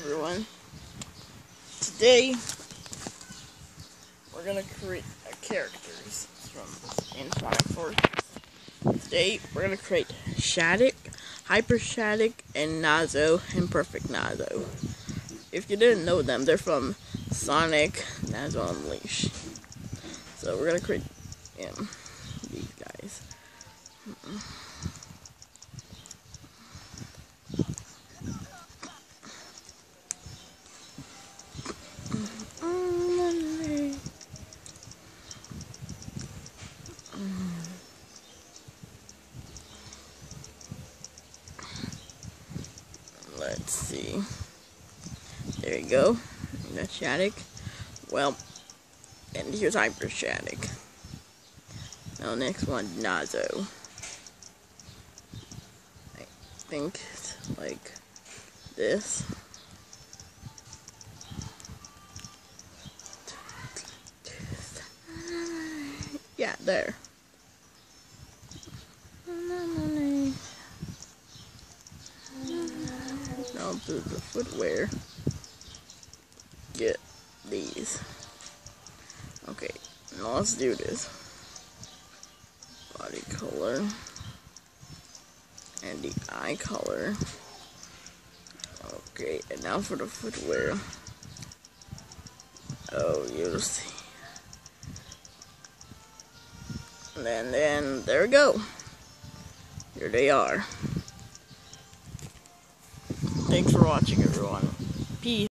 everyone. Today we're gonna create characters in Sonic Forces. Today we're gonna create Shadic, Hyper Shadic, and Nazo, and Perfect Nazo. If you didn't know them, they're from Sonic Nazo Unleashed. So we're gonna create these guys. Let's see. There you go. That's Shadic. Well, and here's Hyper Shadic. Now next one, Nazo. I think it's like this. Yeah, there. Now do the footwear. Get these. Okay, now let's do this. Body color. And the eye color. Okay, and now for the footwear. Oh, you'll see. And then there we go. Here they are. Thanks for watching, everyone. Peace.